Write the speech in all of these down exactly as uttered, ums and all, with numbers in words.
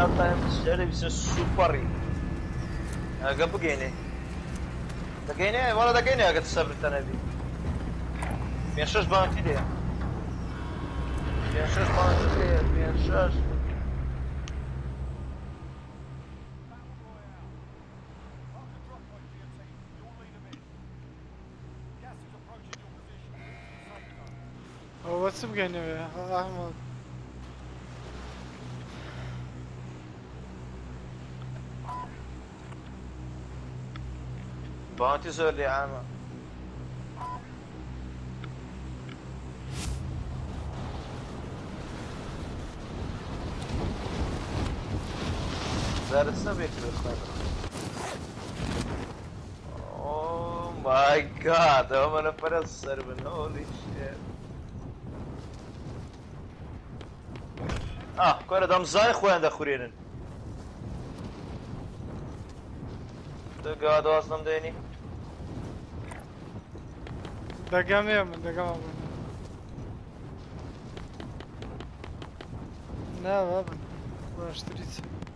تايم سجل بس سوبري اقا بقيني دقيني والله دقيني اقا الصبر تنبي بين شاش بانتي ليه بين شاش بانتي ليه بين شاش هو واتس بقيني يا احمد بانتي زول يا عم زاد السبيك بالخير اوه ماي جاد هم انا فرسر من هولي شيت اه كل دم زايخ وين دخورين دقا اصلا ديني دقام يا من دقام لا بابا ما اشتريت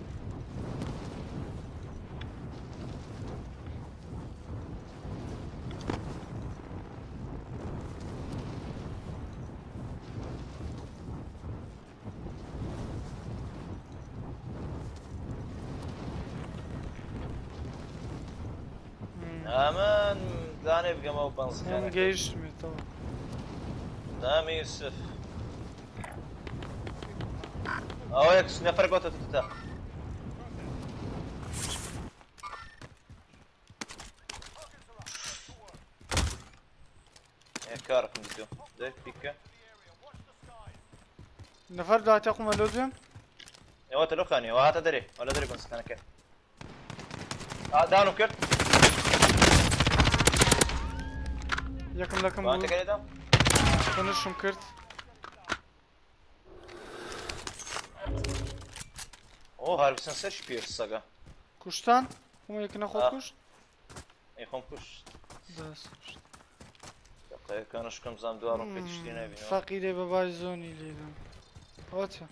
امان داني بقى مو بنص انا جيش مي طبعا دامي يوسف او يكس نفرق وتا تتا يا كارك ندو ده بيكا نفر ده تقوم اللوزم يا وات لو خاني وهات ادري ولا ادري بنص كان كيف اه دانو كرت يكم لكم وانت كده فنشم كرت اوه هارب سنسر شبير الساقا كشتان هم يكنا خود كشت يخون كش بس دقيقة كانوا شكم زام دوارهم في تشتينا بينا فقيدة باباي زوني ليدم اوتيا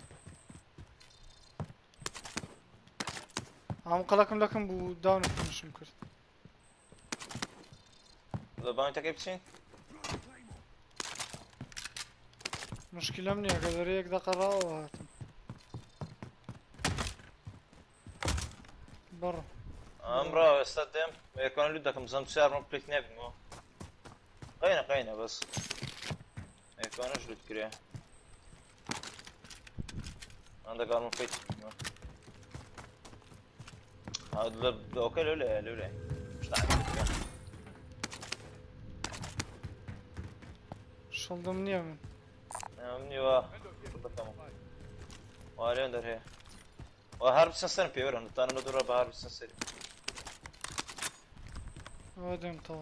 عم قلقم لكم بو داون فنشم كرت زبان انت كيف تشين؟ مشكلة مني اقدر يك دقة راو هاتم برا امرا استخدم يكون لدك مزام تسعر من بليت نبي مو قينا قينا بس يكون اجلد كريه عندك قال من بليت هذا اوكي لولا لولا مش تعرف شلدم نيا من مني واه واريون در هي وهارب سنسر بيورن تانا ندور بهارب سنسر وديم طبعا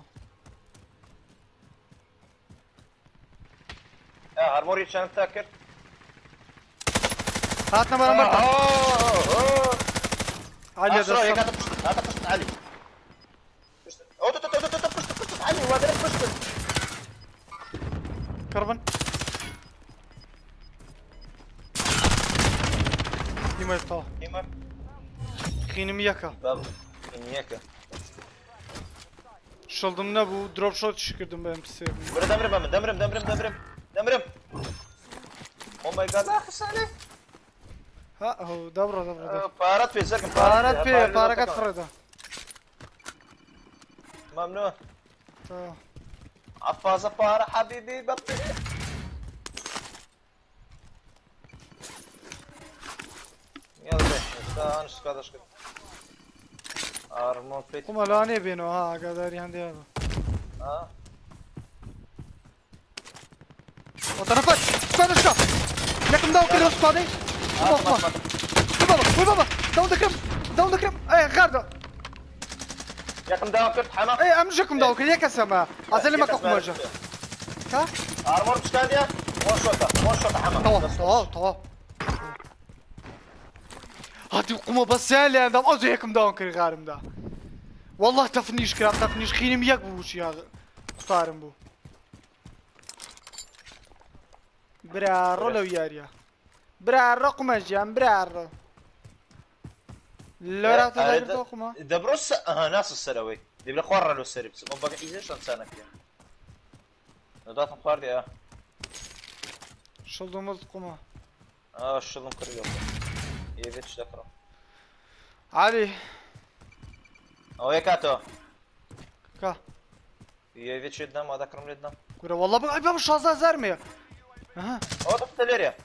يا ارموري شان تاكر هاتنا مرة مرة اوه علي هذا هذا هذا قصة علي اوه تو تو تو تو قصة علي وهذا قصة كربن ديما يطلع ديما خيني مياكا باب مياكا شلدم نبو دروب شوت شكردم بهم بسيب ولا دمرم بام دمرم دمرم دمرم دمرم او ماي جاد اخس عليه ها هو دبره دبره دبره بارات في زرق بارات في باركات فرده ممنوع اه عفازة بارا حبيبي بطي يلا بيه انا شكاد اشكد ارمون بليت هم لاني بينو ها قادر عندي هذا اه وطرفت سبايدر شوت لكم داون كده سبايدر بابا بابا بابا داون دكرم داون دكرم ايه غارده ياكم داون كرت حما ايه امجكم داون كده كسما عزلي ما كوك موجه ها ارمور بشكاديا وان شوطه وان شوطه حما طوا طوا طوا هاتي قوموا بس اللي عندهم اوزي هيكم داون كري غارم ده والله تفنيش كرا تفنيش خيني مياك بوش يا قطارم بو برارو لو ياريا برارو قمجان برارو لا لا تلاقي قوما دبروس اه ناس السلوي دي بلا قرر له السري بس مو بقى ايزيش انسانك يعني نضاف مقاردي اه شلدو مز قوما اه الشلون كريو يفيتش ذكره علي او يكاتو كا يفيتش يدنا ما ذكرهم لدنا كورا والله بقى باب شازده زرميه اها او ضفت ليريا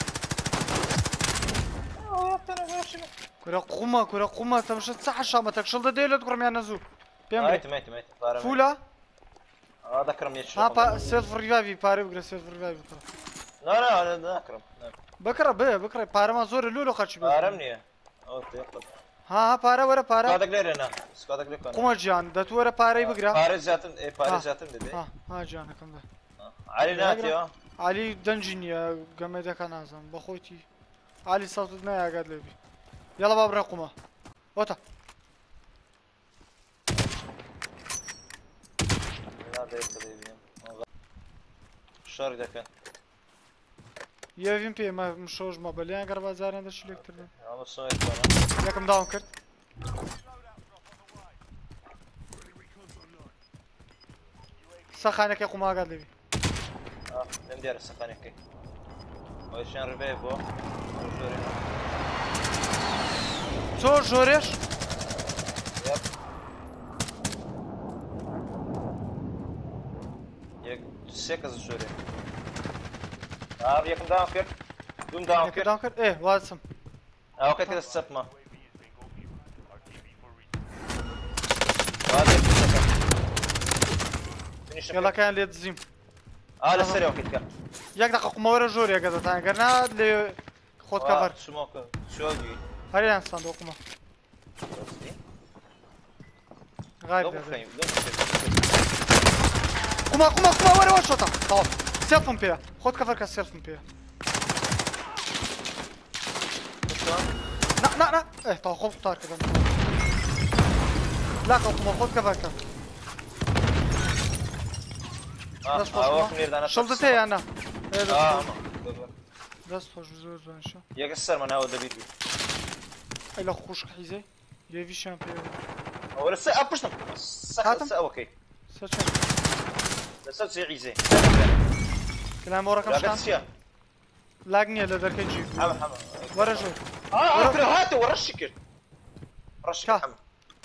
كورا قوما كورا قوما تمشي تصح شامتك شلده ديلت كرم يا نزو بيمري ميت ميت ميت فولا اه ذكرهم يتش ها با سيلف ريفايفي باري بقرا سيلف ريفايفي لا لا انا ذكرهم بكره به بكره بارا ما زور لولو خرج بس بارمني او تيقظ ها ها بارا ورا بارا سكادك لير انا سكادك لير قوما جان دت ورا باري بقرا بارز زاتن اي بارز زاتن دبي ها ها جان كم ده علي ناتي اه علي دنجنيا قميدا كان اعظم بخوتي علي صوتنا يا قاد لبي يلا باب رقمه وتا لا ده يبي الشارك ده كان يفين بي ما مشوج ما بليان قرب زارين هذا الشيء اكثر من انا صويت انا ياكم داون كرت سخانك يا قوما قاد لبي اه ندير السخانك ويشان ريفيفو تو جوريش يب يك سكز جوري اه يكم داون كير دوم داون ياكم كير داون كرت ايه واسم اه اوكي كده السبمه هذا يلا كان لي تزيم اه لا سريع وكيت كان ياك دقيقة قوما ورا جوري يا قاد تاع قرنا اللي خود كفر سموك شو دي هاري الصندوق قوما غايب دوم فريم دوم قوما قوما قوما ورا وشوطة طاف سيلفون بيها خود كفر كسيلفون بيها لا لا لا ايه طاف خود طار كذا لا قوما خود كفر كذا اه شلدتي انا اه بس خوش زور زور شو يا قصر من هاو دبيبي الا خوش حيزي يفي شامبيون ولا سا ابشتم سا سا اوكي ساتش سا سي عيزي كلام ورا كم شان لاغني لا درك يجي حمد حمد ورا جو اه ورا هاتي ورا الشكل رش حمد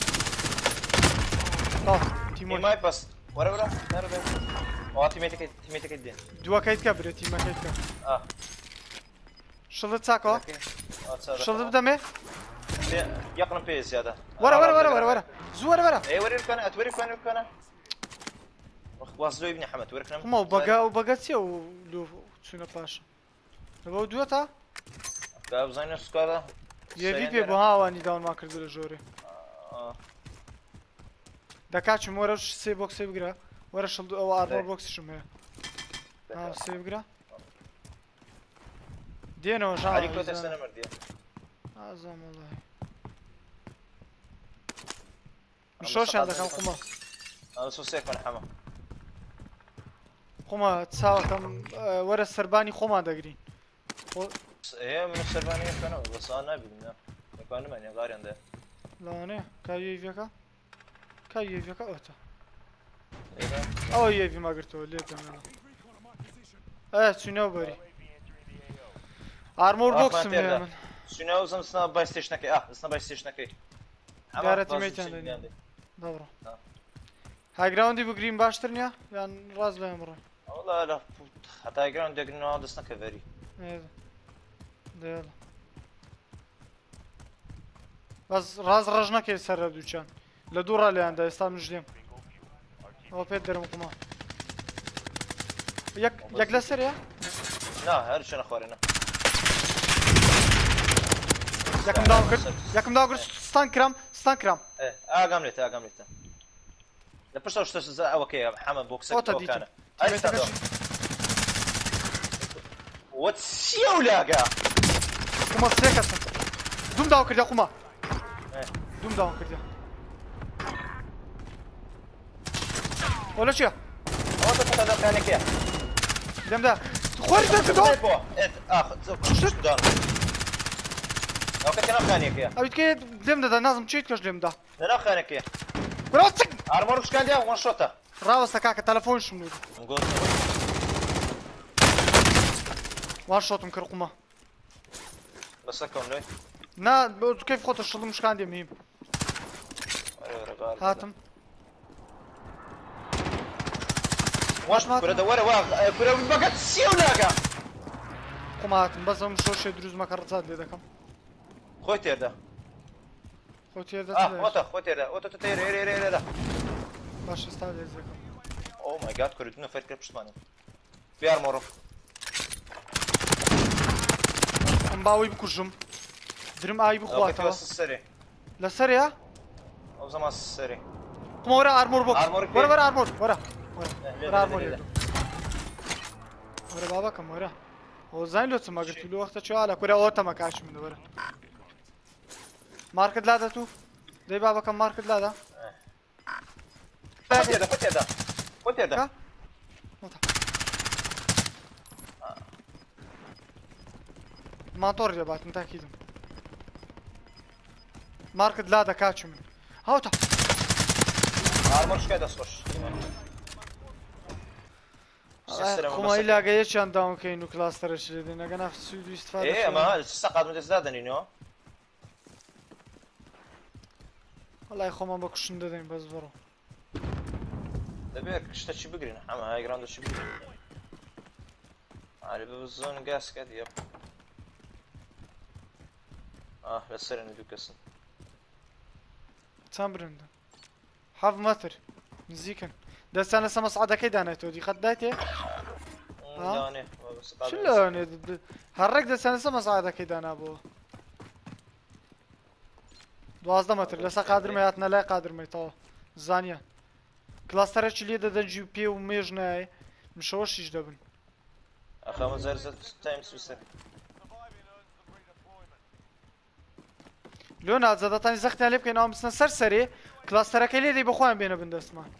طاف تيمون ماي باس ورا ورا ورا ورا تيميتك تيميتك الدين دوا كايت كبر تيما كايت كبر اه شلت ساكو شلت بدمي يقرن بي زياده ورا ورا ورا ورا ورا زور ورا اي وريك انا اتوريك انا انا واصلوا ابني حمد وريك انا ما بقى وبقى تسيو لو تسونا باش لو دوتا قاب زين سكولا يفي بي بها واني داون ما كردو جوري اه دكاتش مورش سي بوكس بقرا ورا شلد او ارمور بوكس شمه ها سي بقرا دينو جا عليك لو تستنى مردي اعظم والله مشوش عندك القمة انا سوسيك من حما قمة تساوى كم ورا السرباني قمة دقرين ايه من السربانية كانوا بس انا ابي منها يكون من يغاري عنده لا انا كاي يفيكا كاي يفيكا اوتا ايه او يفي ما قلتو ليه تمام اه شنو بري ارمور بوكس من شنو زم سناب باي ستيشن كي اه سناب باي ستيشن كي قارتي ميتان دورة هاي جراوندي بجرين باشترنيا يعني راز لا يمر والله لا حتى هاي جراوند يقولون هذا سنك فيري ايه ده يلا بس راز رجنا كي سر دوچان لدورا اللي عنده استام نجديم هو بيدر مقما يك يك لسر يا لا هذا شنو اخوارنا يكم داون كرت يكم داون كرت ستان كرام ستان كرام ايه اه قاملت اه قاملت لا بس وش تسز اوكي محمد بوكسك اوكي اي ستاندو واتسيو لاقا قما سيكا دوم داون كرت يا قما ايه دوم داون كرت ولا شيء هو تفضل ثاني كيا دم ده خوري ده كده اه شو دار او كنت نخانيك يا ئەویت کێ لێم دەدا نازم چیت کەش لێم دا لا نخانيك يا ڕاستک ارمور وش كان ديا وان شوطه ڕاوەستە کاکە تەلەفۆنشم نود نقول وان شۆتم کرد قومە بس لكم ليه نا كيف خۆتە شڵم شکاندێ میم هاتم واش كره دوره واه كره بقت سيوناكا قوم هاتم بەس ئەم شۆشێ دروستمەکە ڕزات لێ دەکەم خوي تيردا خۆ تێدا اه اوتا خوي تيردا اوتا تير هير هير هير باش ئێستا لێز دەکەم او ماي جاد كره دنا فكر بشمانه في ارمور ئەم باوەی بکوژم درم ئاوی بخواتەوە بس السري لەسەریا او زمان السري قومە وەرە ئارمۆر بۆ ئارمۆر وەرە وەرە ئارمۆر وەرە لا، وەرە لا، ئارمۆر لا، لا. وەرە بابەکەم وەرە ئەو زانین لۆ چما گرتی لۆ وەختە چوا لە کورە ئەوتەمە کاچ من وەرە مارکت لادە تو دەی بابەکەم مارکت لادا خوي تيردا خوي تيردا خوي تيردا ماتۆر لێ باتم تاکیدم مارکت لادا کاچ من هاوتە ارمور ايش قاعد اصوش خۆمای لاگەیەکیان داونکەین و کلاستەرەش لێ دێن ئەگەنا سوود و استفادە ايه ما السقط من تزدادن ينو وەڵای خۆمان بە کوشتن دەدەین بەس بڕۆ دەبێت شتە چی بگرین ئەمە های گراوند چی بگرین علی بزن گاس کات یپ اه لەسەرن دوو کەسن چەند برندە حەڤ مەتر نزیکن دەستان لەسە مەسعادەکەی دانێتەوە دیقەت دایتێ دانێ چ لەوانێ هەڕێک دەستان لەسە مەسعادەکەی دانابەوە دوازدە مەتر لەسە قادرمە هاتنە لای قادرمەیتەوە زانیان کلاستەرێکی لێ دەدەنجی و پێ و مێژ نایە مشەوە شیش دەبن ئەخەمە زەرزە تایم سوسە لۆ ناجەدەتانی زەختیان لێ بکەینەوە بچنە سەر سەرێ کلاستەرەکەی لێ دەی بەخۆیان بێنە بن دەستمان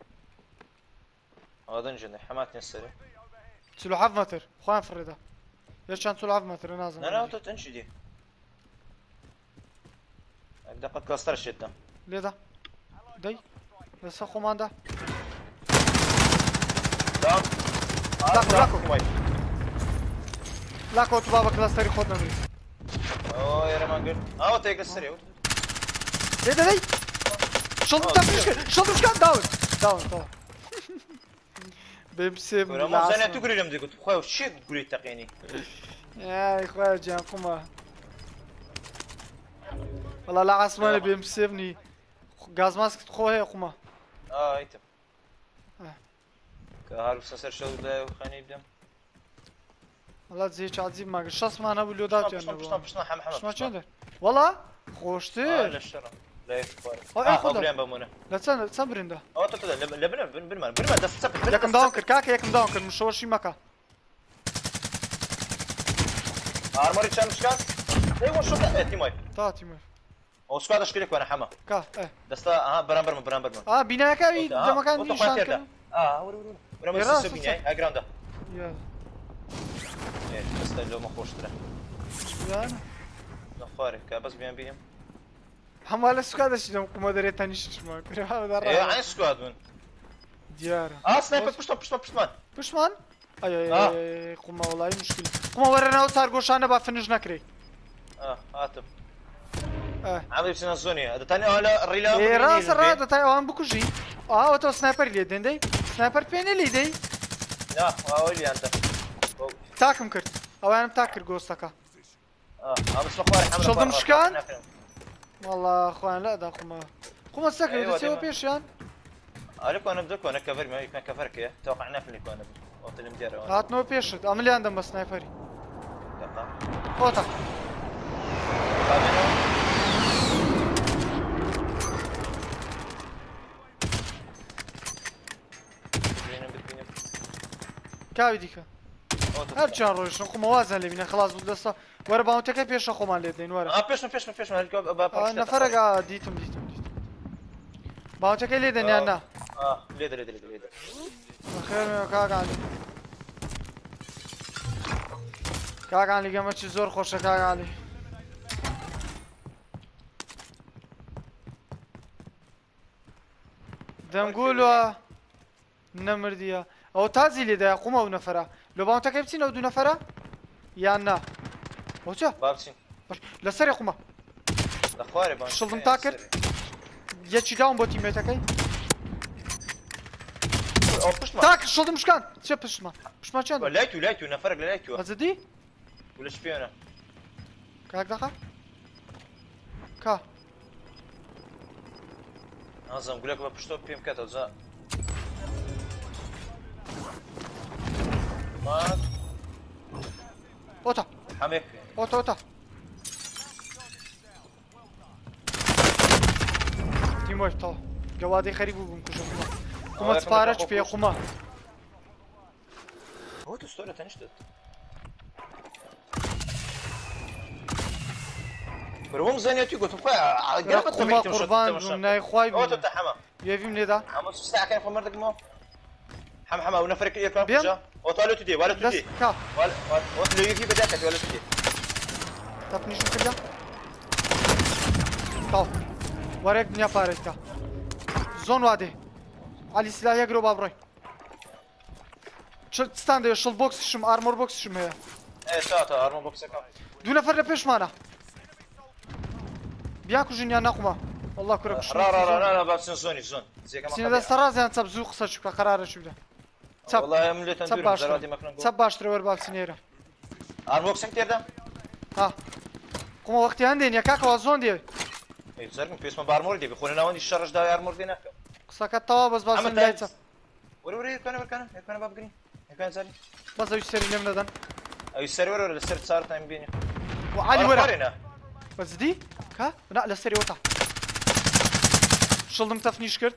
ئەوەدەن ژنە حەماتنی سەرێ چلو حەڤ مەتر خۆیان فڕێدا یەکیان چلو حەڤ مەترە نازانم نەناو تۆ تەنشی دی دقە کلاستەر شێتە لێدا دەی لەسەر خۆماندا لاکەوە تو با بە کلاستەری خۆت نەبری ئەو ێرەمان گرت ئەوە تێکە سەرێ لێ دەدەی شڵدم تەفریش شڵدم شکان داون داون تەوە بێم سێ زانیا تو گوری لەم دەگوت خۆی چی گوری تەقێنی یای خۆیان گیان قومە وەڵا لە عاسمانە بێم سێبنی گازماسکت خۆ هەیە قومە ئا ئیتم کە هەروسە سەر شەو لای خانەی بدەم وەڵا جێ عجیب ماگە شەسمان هەبوو لۆ داوتیان پشتمان پشتمان حەم حەمە شما چەندە وەڵا خۆشتر لە شەڕە لای ئەو خوارە بریان بەمونە لە چەند چەند برندە ئەوە تۆ لە لە بنە بنمان بنمان دەست سەپ یەکەم داوام کرد کاکە یەکەم داوام کرد مشەوەشی مەکە ئارمۆری چەند مشکان ئەی وە شۆتە ئێ تیمای تا تیمە ئەو سوکا دەشکێک وانە حەمە کا ئێ دەستا ئەها بەرامبەرمە بەرامبەرمە ئا بینایەکەوی جەمەکانی نیشان کرد ئا وەرە وەرە وەرە مەسە بینای ئاگراوندا یا ئێ دەستا لۆمە خۆشترە یانە نەخوارێ کە بەس بیان بینم هەموو لە سوکا دەچینەوە قومە دەرێت تەنیشتمان کرد ئێ عین سوکات بوون دیارە ئا سنایپەر پشتمان پشتمان پشتمان پشتمان ئەی قومە وەڵای مشکل قومە وەرە ناو سارگۆشانە با فنش نەکرێ ئا هاتم عامل بچینە زۆنیە دەتانی ئەوە لە ڕیلا ئێ ڕاستە ڕا دەتای ئەوان بکوژی ئەوە تۆ سنایپەر لێ دێن دەی سنایپەر پێنە لێ دەی نا ئەوە لیانتە تاکم کرد ئەوانم تاک کرد گۆستەکە ئا بس بەخوارە حەمە شڵدم شکان وەڵا خۆیان لەدا قومە قومە سەکرد دەچێەوە پێشیان عليك وانا بدك وانا كفر ما يكون كفرك يا توقع نافلك وانا وقت المدير وانا هاتنەوە پێشت ئەمەلیان دەم بە سنایپەری دقة خۆتە کاوی دیکە هەرچیان ڕۆیشتن قومە وازیان لێ بینە خلاص بوو دەستە وەرە باوتەکەی پێشە خۆمان لێ دەین وەرە اه پێشمە پێشمە پێشمە نەفەرەگا دیتم دیتم دیتم باوتەکەی لێ دەنیان نا اه لێدە لێدە لێدە بەخێر کاکانی کاکانی گەمە چی زۆر خۆشە کاکانی دەمگوڵوە نەمردیە ئەو تازی لێدایە قومە و نەفەرە لە باوتەکەی بچین ئەو دوو نەفەرە یان نا ئەوچە بابچین لەسەری قومە لەخوارێ بان شڵدم تا کرد یەکی داوم بۆ تیمێتەکەی ئەو پشتمان تاک شڵدم شکان چێ پشتمان پشتمان چێن لای تو لای تو نەفەرێک لە لای تووە ئەزدی ولش پێێنە کاک دەقا کا نازم گولێک بە پشتۆ پێم بکاتەوە جا مات ئۆتا هەمێک ئۆتا ئۆتا تیمۆی تەڵ گەوادەی خەریب بوو بووم کوژە قومە قومە سپارە چ پێ قومە ئەوە تو ستۆرە تەنیشتت بروم زانيتي قلت خويا قومە قوربان نایخوای اوتو تاع حما یێویم لێدا حما ساعه كان فمردك مو حما حما ونفرك يكون جا اوتو تدي ولا تدي كا ولا ولا يجي بداك ولا تدي تفنيشو كده طاو وريك دنيا باريكا زون وادي علي سلاح يقرب ابروي شل ستاند شل بوكس شم ارمور بوكس شم هي ايه تا تا ارمور بوكس كا دو نفر لبيش معنا بياكو جنيا نقمه والله كرك را را را را بس زوني زون زي كما سينا دستراز يعني تبزو قصه شو قرار شو ده والله مليت ندير زرادي ما كنا تب باش ترور بالسنيره ارمور بوكس كتير ده ها قوم وقتي عندي يا كاكا وزون دي اي زرق في اسمه بارمور دي بيخوننا وين الشرج ده ارمور دي ناك قصه توا بس بس لايتس وري وري كان كان كان باب جرين كان زاري بس يشتري لي من دن اي السيرفر ولا السيرفر صار تايم بيني وعلي ورا بس دي كا لا لا سري وطا شلدم تفنيش كرت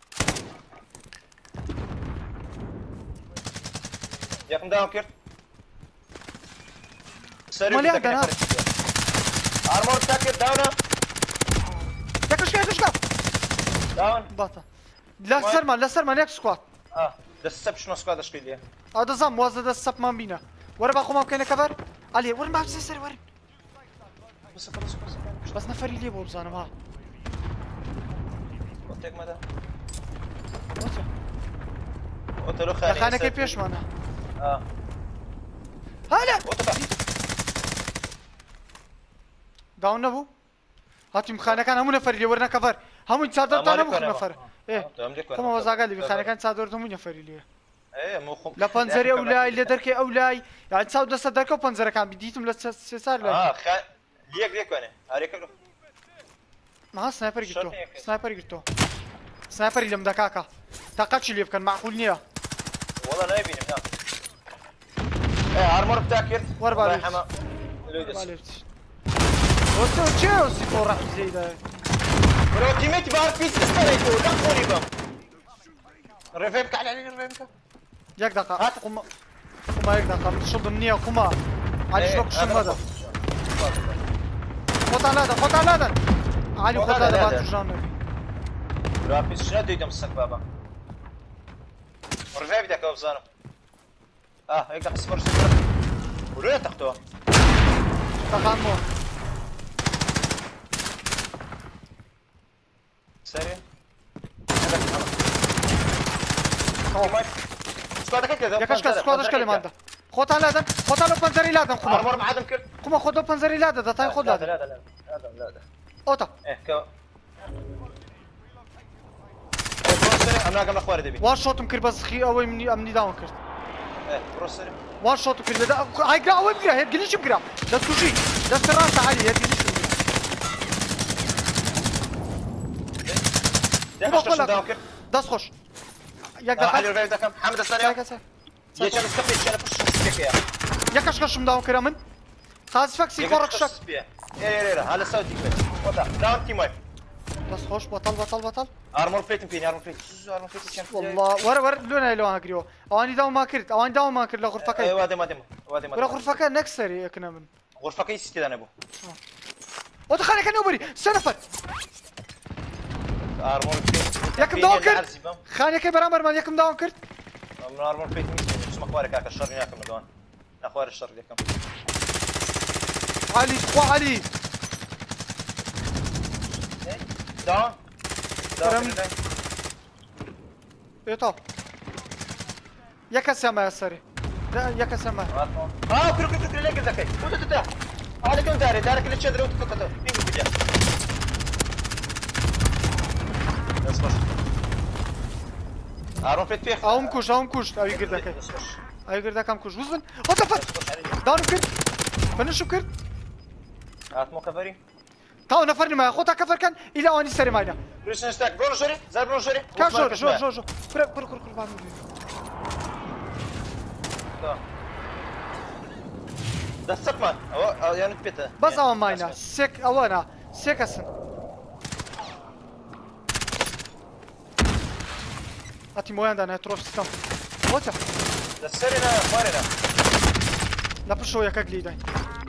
ياكم داون كرت سري مالي عندنا ارمور تاكر داون ياكش ياكش داون باتا لا سرما لا سرما نيك سكوات اه ده السب شنو سكواد اشكي ليه هذا زم وزن ده السب ما بينا ورا باخو ممكن كفر علي ورا ما بس سري ورا بس خلاص بس بس نفري ليه بو بزانم ها قلت لك ماذا اوتو قلت له خاني خانه كيف بيش معنا اه هلا اوتو داون نبو هاتي مخانه كان هم نفري ليه ورنا كفر هم تصادر تاع مخ نفر ايه كما وزاقه لي خانه كان تصادر تمو نفري ليه ايه مو خم لا بنزري اولاي اللي دركي اولاي يعني تصاود دست دركو بنزر كان بديتم لسه اه خ ليك ليك انا عليك له ما سنايبر قلتو سنايبر قلتو سنايبر اللي مدكاكا تاقتش اللي كان معقول نيه والله لا يبيني هناك ايه ارمور بتاكر وربا لي حما وتو تشيو سي راح زيدا ولو تيميت بار بيس استريتو لا قريبا ريفيبك على علي ريفيبك ياك دقا هات قم قم ياك دقا شد النيه قما علي شلوك شنو هذا خط على هذا خط على هذا علي خط هذا بعد جانب رابيس شنو ديدم السك بابا ريفيب داك وبزانو اه هيك دق صفر صفر ولا تاخذوها تقامو سريع سكوادك كذا يا كشكش سكوادش كلمه انت خد على هذا خد على بنزري لادن قما ارمور معدم كل قما خد بنزري لادن ده تاي خد لا لادن لا لا لا لا لا اوتا ايه كو انا قبل اخواري دبي واش شوت مكر بس خي اوي مني امني داون كرت ايه بروسري واش شوت مكر ده هاي قرا اوي مكر هيك قليش مكر ده سوشي ده سراس علي هيك قليش مكر داس خوش ياك دخل علي الفيديو ده كم حمد الثانيه ياك سا يا شباب سكبي انا بوش يا ياك كشكش مداون كرا من خاص فاكسي فرق شك يا يا يا هلا سويت كده وضع داون تيم وايف داس خوش بطل بطل بطل ارمور بليت يمكن ارمور بليت ارمور بليت والله ورا ورا لون لون هكريو اواني داون ما كرت اواني داون ما كرت لغرفه ايوه وادي ما دم وادي ما ورا غرفه كان نكسر ياكنا من غرفه كيس كده انا ابو ودخل كان يوبري سنفر ارمور بليت ياكم داون كرت خاني كي برامر ما ياكم داون كرت من ارمور بليت مش مخوارك هكا الشر ياكم داون اخوار الشر ياكم علي خو علي داون داون ئێتاڵ یەکە سەمایە سەری یەکە سەمایە اه كرو كرو كرو ليك ذكي وانت تتا هذا كم داري دارك اللي تشدر وتفكته بيجي بيجي بس بس عارف فيت فيه ئەوم کوژ ئەوم کوژ ئەوی گردەکەی ئەوی گردەکەم کوژ وز بن وەتەفەت داونم کرد بەنشم کرد هات مكفري تاو نەفەر نمایە خۆتا کەفەرکەن ئیلا ئەوانی سەری ماینە ريسن ستاك برونو شوري زار برونو شوري کار زۆر زۆر زۆر زۆر پرە پڕ کوڕ قوربان دستك مان او يعني بيتا بەس ئەوە ماینە سێک ئەوەنە سێ کەسن ئەتی مۆیاندا نێترۆ سیستەم وەتە دسرنا خوارنا لە پشەوە یەکەک لیداین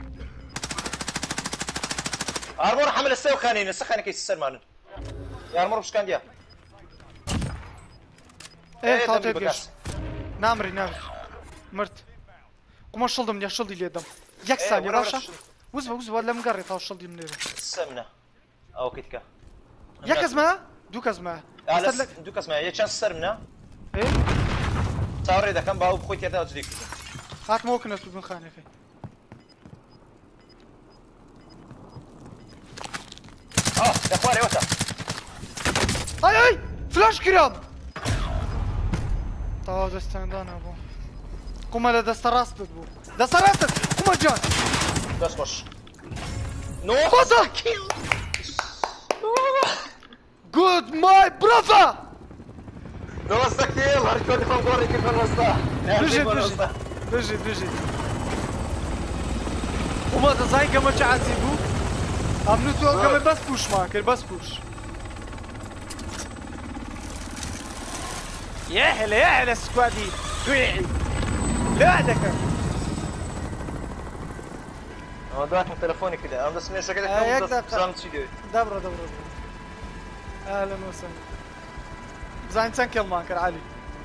ارمور حمل السيو خانين السخانه كيس السر مالن يا ارمور مش كان ديا ايه تاوتي بيش نامري نامري مرت قوم شلدم يا شلدي ليدم ياك ثانية باشا وزبا وزبا لم قري تاو شلدي من السمنه او كيتكا ياك اسمها دوك اسمها دوك اسمها يا تشانس سرمنا ايه صار اذا كان باو بخويت يا تديك هات ممكن تكون خانه اخي اه يا اخواني وتا اي اي فلاش كرام طاو دستاندان ابو قوم على دست راست بو دست راست قوم جان بس خش نو خذ كيل جود ماي برافا نو سكيل هرجو تفهم قوري كيف الرصا بجي بجي بجي بجي وما تزاي كما تعذبو امنو تو كما بس بوش ماكر بس بوش يا هلا يا هلا سكوادي تويعي لا دكا هو ضاعت من تلفوني كده انا بس من شكلك كم زعمت فيديو دبره دبره اهلا وسهلا زين تنكل ماكر علي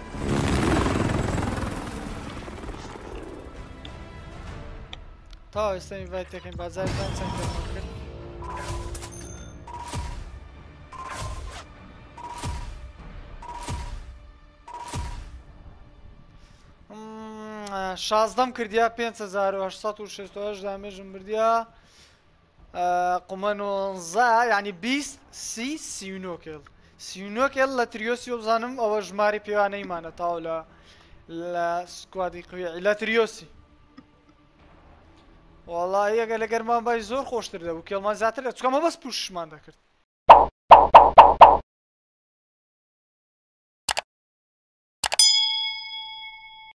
تا استني باید تکیم بعد زاید زاید زاید تکیم شازدەم کردیا پێنج هەزار و هەشت سەد و شەست و هەشت دامێژم بردیا قومە نۆزە یعنی بیست سی سی و نۆ کێڵ سی و نۆ کێڵ لە تریۆسی و بزانم ئەوە ژماری پێوانەیمانە تاو لە لە سکوادی قوێ لە تریۆسی والله ئەگە لە گەرمان بای زۆر خۆشتر دەبوو کێڵمان زیاتر دە چکەمە بەس پوشمان دەکرد